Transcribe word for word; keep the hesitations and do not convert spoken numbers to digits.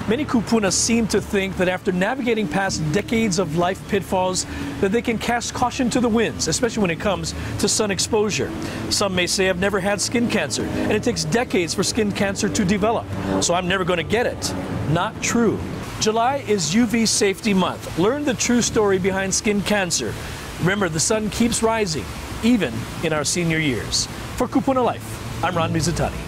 Many Kupuna seem to think that after navigating past decades of life pitfalls, that they can cast caution to the winds, especially when it comes to sun exposure. Some may say, I've never had skin cancer, and it takes decades for skin cancer to develop, so I'm never going to get it. Not true. July is U V Safety Month. Learn the true story behind skin cancer. Remember, the sun keeps rising, even in our senior years. For Kupuna Life, I'm Ron Mizutani.